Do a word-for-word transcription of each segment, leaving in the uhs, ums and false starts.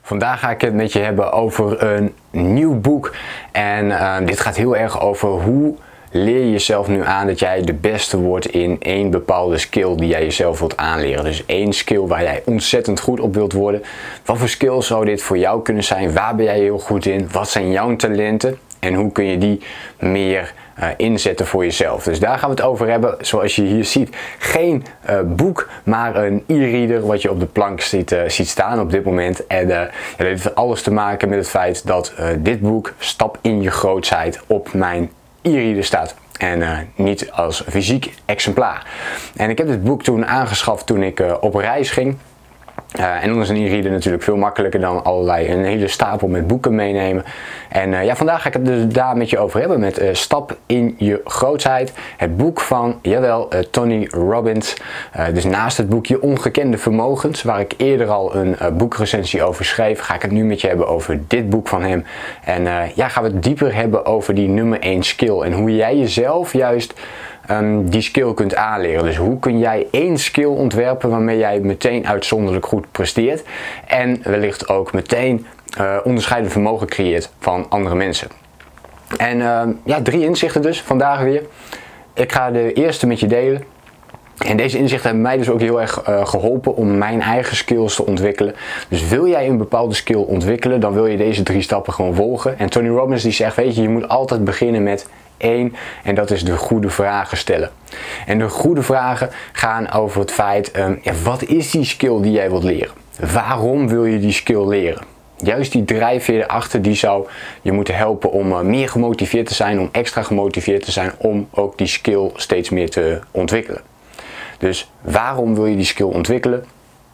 Vandaag ga ik het met je hebben over een nieuw boek. En uh, dit gaat heel erg over hoe leer je jezelf nu aan dat jij de beste wordt in één bepaalde skill die jij jezelf wilt aanleren. Dus één skill waar jij ontzettend goed op wilt worden. Wat voor skill zou dit voor jou kunnen zijn? Waar ben jij heel goed in? Wat zijn jouw talenten? En hoe kun je die meer uh, inzetten voor jezelf? Dus daar gaan we het over hebben. Zoals je hier ziet, geen uh, boek, maar een e-reader wat je op de plank ziet, uh, ziet staan op dit moment. En uh, ja, dat heeft alles te maken met het feit dat uh, dit boek, Stap in je Grootsheid, op mijn e-reader staat. En uh, niet als fysiek exemplaar. En ik heb dit boek toen aangeschaft toen ik uh, op reis ging. Uh, en dan is een e-reader natuurlijk veel makkelijker dan allerlei een hele stapel met boeken meenemen. En uh, ja, vandaag ga ik het dus daar met je over hebben met uh, Stap in je Grootsheid. Het boek van, jawel, uh, Tony Robbins. Uh, dus naast het boekje Ongekende Vermogens, waar ik eerder al een uh, boekrecensie over schreef, ga ik het nu met je hebben over dit boek van hem. En uh, ja, gaan we het dieper hebben over die nummer één skill en hoe jij jezelf juist Um, die skill kunt aanleren. Dus hoe kun jij één skill ontwerpen waarmee jij meteen uitzonderlijk goed presteert en wellicht ook meteen uh, onderscheidend vermogen creëert van andere mensen. En uh, ja, drie inzichten dus vandaag weer. Ik ga de eerste met je delen. En deze inzichten hebben mij dus ook heel erg uh, geholpen om mijn eigen skills te ontwikkelen. Dus wil jij een bepaalde skill ontwikkelen, dan wil je deze drie stappen gewoon volgen. En Tony Robbins die zegt, weet je, je moet altijd beginnen met één, en dat is de goede vragen stellen. En de goede vragen gaan over het feit, um, ja, wat is die skill die jij wilt leren? Waarom wil je die skill leren? Juist die drijfveer erachter, die zou je moeten helpen om uh, meer gemotiveerd te zijn, om extra gemotiveerd te zijn, om ook die skill steeds meer te ontwikkelen. Dus waarom wil je die skill ontwikkelen?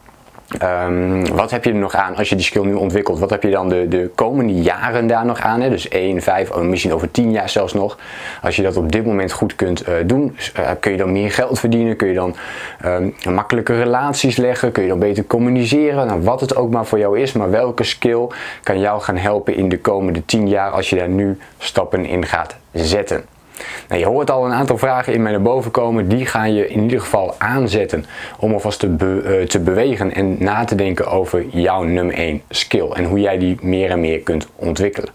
Um, wat heb je er nog aan als je die skill nu ontwikkelt? Wat heb je dan de, de komende jaren daar nog aan? Hè? Dus één, vijf, misschien over tien jaar zelfs nog. Als je dat op dit moment goed kunt uh, doen, uh, kun je dan meer geld verdienen? Kun je dan um, makkelijke relaties leggen? Kun je dan beter communiceren? Nou, wat het ook maar voor jou is, maar welke skill kan jou gaan helpen in de komende tien jaar als je daar nu stappen in gaat zetten? Nou, je hoort al een aantal vragen in mij naar boven komen. Die ga je in ieder geval aanzetten om alvast te, be, uh, te bewegen en na te denken over jouw nummer één skill. En hoe jij die meer en meer kunt ontwikkelen.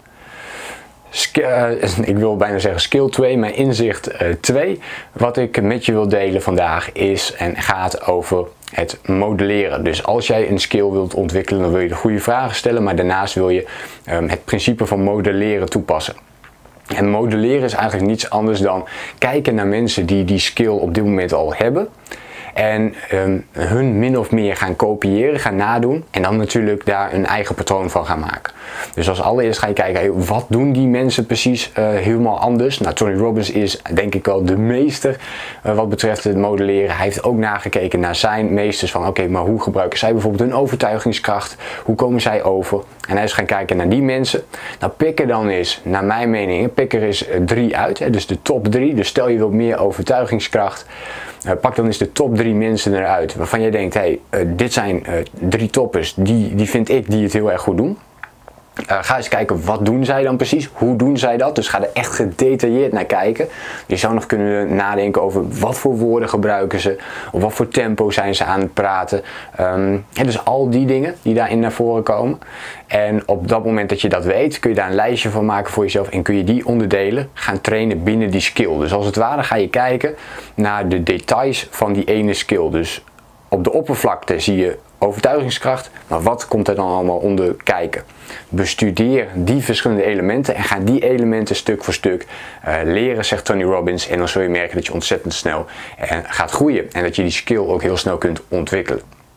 Sk uh, ik wil bijna zeggen skill twee, mijn inzicht twee. Uh, wat ik met je wil delen vandaag is en gaat over het modelleren. Dus als jij een skill wilt ontwikkelen, dan wil je de goede vragen stellen. Maar daarnaast wil je um, het principe van modelleren toepassen. En modelleren is eigenlijk niets anders dan kijken naar mensen die die skill op dit moment al hebben. En um, hun min of meer gaan kopiëren, gaan nadoen. En dan natuurlijk daar een eigen patroon van gaan maken. Dus als allereerst ga je kijken, hey, wat doen die mensen precies uh, helemaal anders? Nou, Tony Robbins is denk ik wel de meester uh, wat betreft het modelleren. Hij heeft ook nagekeken naar zijn meesters van oké, okay, maar hoe gebruiken zij bijvoorbeeld hun overtuigingskracht? Hoe komen zij over? En hij is gaan kijken naar die mensen. Nou, pik er dan eens, naar mijn mening, pik er eens drie uit. Hè, dus de top drie. Dus stel je wilt meer overtuigingskracht. Uh, pak dan eens de top drie mensen eruit waarvan je denkt, hé, hey, uh, dit zijn uh, drie toppers, die, die vind ik die het heel erg goed doen. Uh, ga eens kijken, wat doen zij dan precies? Hoe doen zij dat? Dus ga er echt gedetailleerd naar kijken. Je zou nog kunnen nadenken over wat voor woorden gebruiken ze. Of wat voor tempo zijn ze aan het praten. Um, en dus al die dingen die daarin naar voren komen. En op dat moment dat je dat weet, kun je daar een lijstje van maken voor jezelf. En kun je die onderdelen gaan trainen binnen die skill. Dus als het ware ga je kijken naar de details van die ene skill. Dus op de oppervlakte zie je overtuigingskracht, maar wat komt er dan allemaal onder kijken? Bestudeer die verschillende elementen en ga die elementen stuk voor stuk uh, leren, zegt Tony Robbins. En dan zul je merken dat je ontzettend snel uh, gaat groeien en dat je die skill ook heel snel kunt ontwikkelen.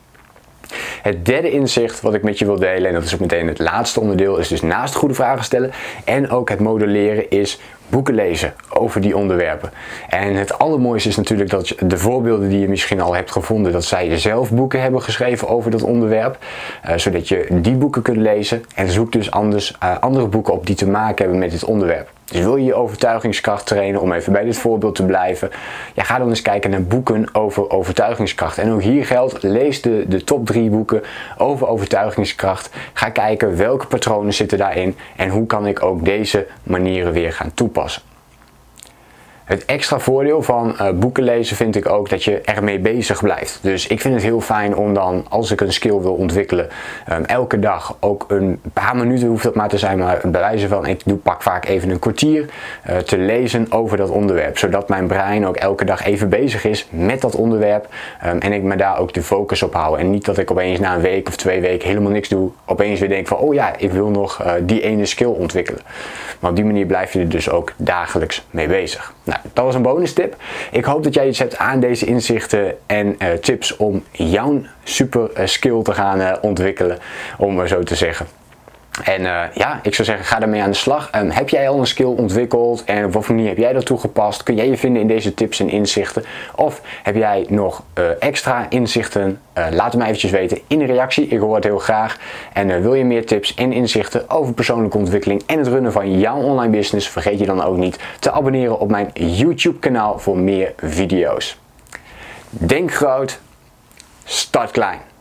Het derde inzicht wat ik met je wil delen, en dat is ook meteen het laatste onderdeel, is dus naast goede vragen stellen en ook het modelleren, is boeken lezen over die onderwerpen. En het allermooiste is natuurlijk dat de voorbeelden die je misschien al hebt gevonden, dat zij zelf boeken hebben geschreven over dat onderwerp. Uh, zodat je die boeken kunt lezen en zoek dus anders uh, andere boeken op die te maken hebben met dit onderwerp. Dus wil je je overtuigingskracht trainen, om even bij dit voorbeeld te blijven, ja, ga dan eens kijken naar boeken over overtuigingskracht. En ook hier geldt, lees de, de top drie boeken over overtuigingskracht. Ga kijken welke patronen zitten daarin en hoe kan ik ook deze manieren weer gaan toepassen. Het extra voordeel van uh, boeken lezen vind ik ook dat je ermee bezig blijft. Dus ik vind het heel fijn om dan, als ik een skill wil ontwikkelen, um, elke dag ook een paar minuten hoeft dat maar te zijn, maar bij wijze van, ik doe pak vaak even een kwartier uh, te lezen over dat onderwerp. Zodat mijn brein ook elke dag even bezig is met dat onderwerp um, en ik me daar ook de focus op hou. En niet dat ik opeens na een week of twee weken helemaal niks doe, opeens weer denk van, oh ja, ik wil nog uh, die ene skill ontwikkelen. Maar op die manier blijf je er dus ook dagelijks mee bezig. Nou, dat was een bonus tip. Ik hoop dat jij iets hebt aan deze inzichten en uh, tips om jouw super uh, skill te gaan uh, ontwikkelen, om maar zo te zeggen. En uh, ja, ik zou zeggen, ga ermee aan de slag. Um, heb jij al een skill ontwikkeld en op wat manier heb jij dat toegepast? Kun jij je vinden in deze tips en inzichten? Of heb jij nog uh, extra inzichten? Uh, laat het mij eventjes weten in een reactie. Ik hoor het heel graag. En uh, wil je meer tips en inzichten over persoonlijke ontwikkeling en het runnen van jouw online business? Vergeet je dan ook niet te abonneren op mijn YouTube kanaal voor meer video's. Denk groot, start klein.